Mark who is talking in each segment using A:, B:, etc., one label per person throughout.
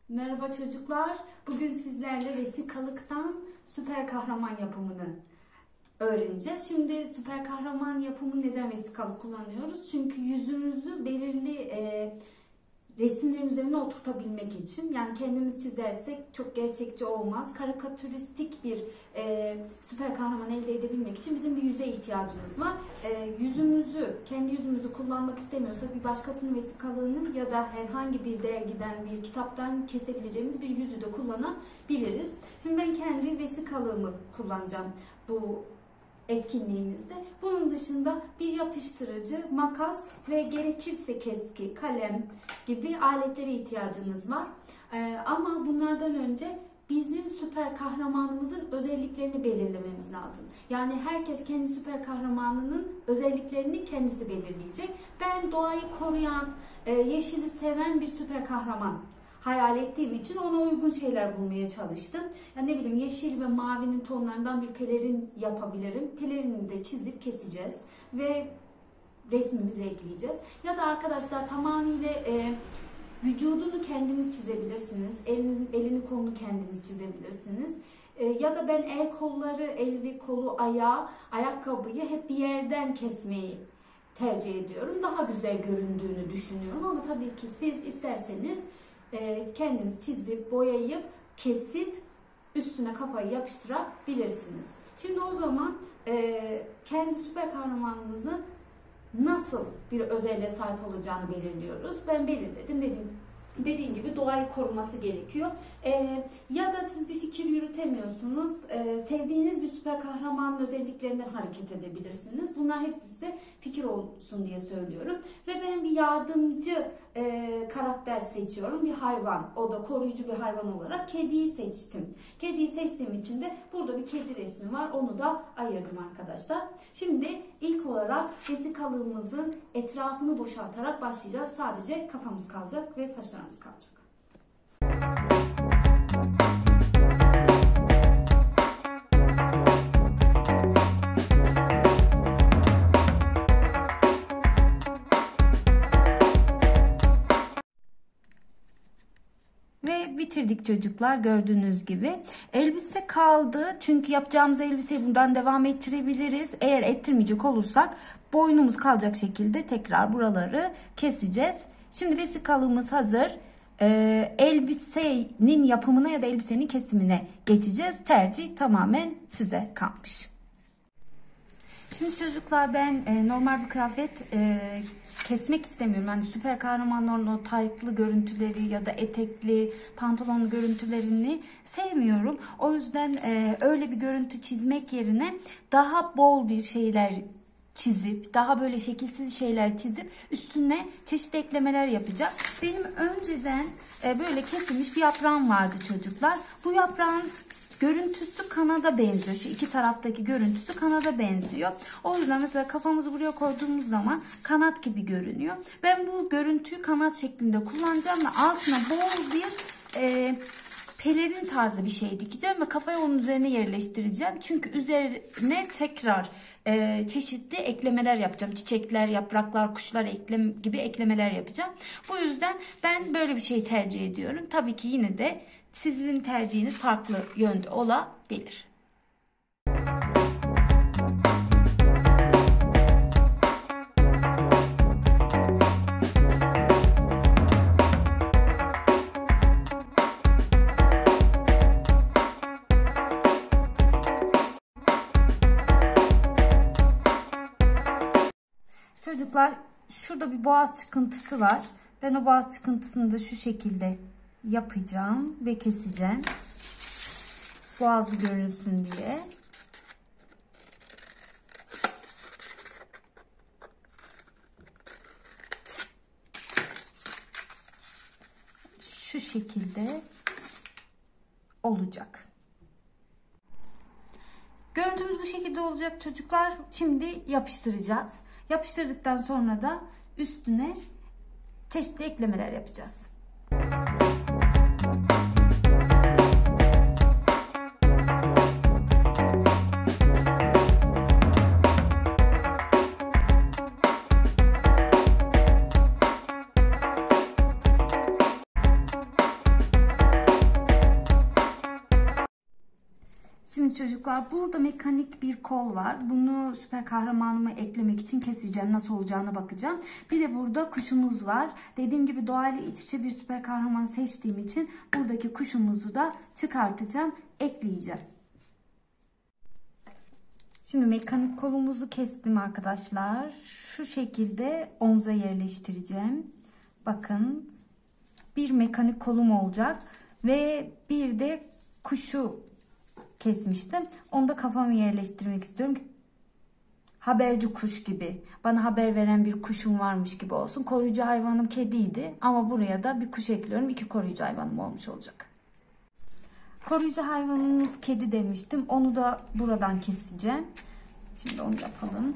A: Merhaba çocuklar. Bugün sizlerle vesikalıktan süper kahraman yapımını öğreneceğiz. Şimdi süper kahraman yapımı neden vesikalık kullanıyoruz? Çünkü yüzümüzü belirli resimlerin üzerine oturtabilmek için. Yani kendimiz çizersek çok gerçekçi olmaz. Karikatüristik bir süper kahraman elde edebilmek için bizim bir yüze ihtiyacımız var. Kendi yüzümüzü kullanmak istemiyorsak bir başkasının vesikalığını ya da herhangi bir dergiden, bir kitaptan kesebileceğimiz bir yüzü de kullanabiliriz. Şimdi ben kendi vesikalığımı kullanacağım bu etkinliğimizde. Bunun dışında bir yapıştırıcı, makas ve gerekirse keski, kalem gibi aletlere ihtiyacımız var. Ama bunlardan önce bizim süper kahramanımızın özelliklerini belirlememiz lazım. Yani herkes kendi süper kahramanının özelliklerini kendisi belirleyecek. Ben doğayı koruyan, yeşili seven bir süper kahraman hayal ettiğim için ona uygun şeyler bulmaya çalıştım. Yani ne bileyim, yeşil ve mavinin tonlarından bir pelerin yapabilirim. Pelerini de çizip keseceğiz ve resmimize ekleyeceğiz. Ya da arkadaşlar tamamıyla vücudunu kendiniz çizebilirsiniz. Elini kolunu kendiniz çizebilirsiniz. Ya da ben el kolları, el kolu, ayağı, ayakkabıyı hep bir yerden kesmeyi tercih ediyorum. Daha güzel göründüğünü düşünüyorum ama tabii ki siz isterseniz kendiniz çizip, boyayıp, kesip üstüne kafayı yapıştırabilirsiniz. Şimdi o zaman kendi süper kahramanınızın nasıl bir özelliğe sahip olacağını belirliyoruz. Ben belirledim. Dediğim gibi doğayı koruması gerekiyor. Ya da siz bir fikir yürütemiyorsunuz. Sevdiğiniz bir süper kahramanın özelliklerinden hareket edebilirsiniz. Bunlar hepsi size fikir olsun diye söylüyorum. Ve ben bir yardımcı karakter seçiyorum. Bir hayvan. O da koruyucu bir hayvan olarak kediyi seçtim. Kediyi seçtiğim için de burada bir kedi resmi var. Onu da ayırdım arkadaşlar. Şimdi ilk olarak vesikalığımızın etrafını boşaltarak başlayacağız. Sadece kafamız kalacak ve saçlarımız kalacak. Ve bitirdik çocuklar, gördüğünüz gibi. Elbise kaldı. Çünkü yapacağımız elbiseyi bundan devam ettirebiliriz. Eğer ettirmeyecek olursak boynumuz kalacak şekilde tekrar buraları keseceğiz. Şimdi vesikalığımız hazır. Elbisenin yapımına ya da elbisenin kesimine geçeceğiz. Tercih tamamen size kalmış. Şimdi çocuklar, ben normal bir kıyafet kesmek istemiyorum. Yani süper kahramanların o taytlı görüntüleri ya da etekli, pantolonlu görüntülerini sevmiyorum. O yüzden öyle bir görüntü çizmek yerine daha bol bir şeyler çizip, daha böyle şekilsiz şeyler çizip üstüne çeşitli eklemeler yapacağım. Benim önceden böyle kesilmiş bir yaprağım vardı çocuklar. Bu yaprağın görüntüsü kanada benziyor. Şu iki taraftaki görüntüsü kanada benziyor. O yüzden mesela kafamızı buraya koyduğumuz zaman kanat gibi görünüyor. Ben bu görüntüyü kanat şeklinde kullanacağım ve altına bol bir pelerin tarzı bir şey dikeceğim ve kafayı onun üzerine yerleştireceğim. Çünkü üzerine tekrar çeşitli eklemeler yapacağım. Çiçekler, yapraklar, kuşlar gibi eklemeler yapacağım. Bu yüzden ben böyle bir şey tercih ediyorum. Tabii ki yine de sizin tercihiniz farklı yönde olabilir. Çocuklar, şurada bir boğaz çıkıntısı var. Ben o boğaz çıkıntısını da şu şekilde yapacağım ve keseceğim. Boğazı görünsün diye. Şu şekilde olacak. Görüntümüz bu şekilde olacak çocuklar. Şimdi yapıştıracağız. Yapıştırdıktan sonra da üstüne çeşitli eklemeler yapacağız. çocuklar, burada mekanik bir kol var. Bunu süper kahramanıma eklemek için keseceğim. Nasıl olacağına bakacağım. Bir de burada kuşumuz var. Dediğim gibi doğayla iç içe bir süper kahraman seçtiğim için buradaki kuşumuzu da çıkartacağım, ekleyeceğim. Şimdi mekanik kolumuzu kestim arkadaşlar. Şu şekilde omza yerleştireceğim. Bakın, bir mekanik kolum olacak ve bir de kuşu kesmiştim. Onu da kafama yerleştirmek istiyorum. Haberci kuş gibi. Bana haber veren bir kuşum varmış gibi olsun. Koruyucu hayvanım kediydi. Ama buraya da bir kuş ekliyorum. 2 koruyucu hayvanım olmuş olacak. Koruyucu hayvanımız kedi demiştim. Onu da buradan keseceğim. Şimdi onu yapalım.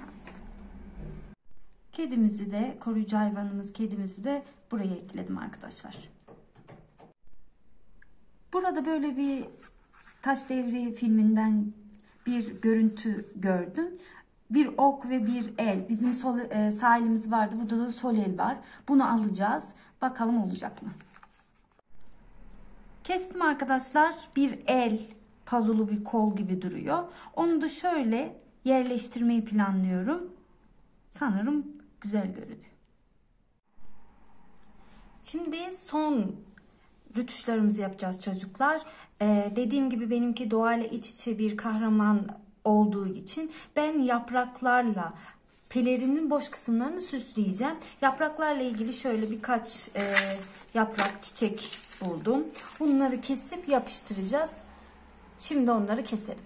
A: Kedimizi de, koruyucu hayvanımız kedimizi de buraya ekledim arkadaşlar. Burada böyle bir Taş Devri filminden bir görüntü gördüm. Bir ok ve bir el. Bizim sağ elimiz vardı. Burada da sol el var. Bunu alacağız. Bakalım olacak mı? Kestim arkadaşlar. Bir el, pazulu bir kol gibi duruyor. Onu da şöyle yerleştirmeyi planlıyorum. Sanırım güzel görünüyor. Şimdi son rütuşlarımızı yapacağız çocuklar. Dediğim gibi benimki doğayla iç içe bir kahraman olduğu için ben yapraklarla pelerinin boş kısımlarını süsleyeceğim. Yapraklarla ilgili şöyle birkaç yaprak, çiçek buldum. Bunları kesip yapıştıracağız. Şimdi onları keselim.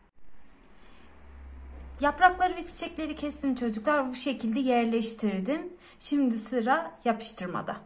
A: Yaprakları ve çiçekleri kestim çocuklar. Bu şekilde yerleştirdim. Şimdi sıra yapıştırmada.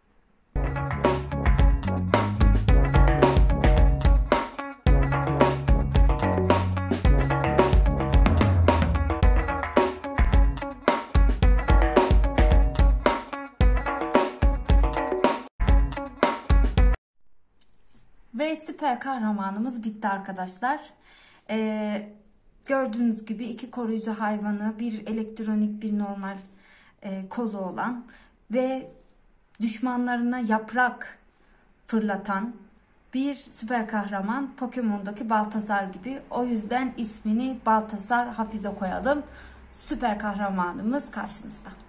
A: Ve süper kahramanımız bitti arkadaşlar. Gördüğünüz gibi 2 koruyucu hayvanı, bir elektronik, bir normal kolu olan ve düşmanlarına yaprak fırlatan bir süper kahraman, Pokemon'daki Baltazar gibi. O yüzden ismini Baltazar Hafize koyalım. Süper kahramanımız karşınızda.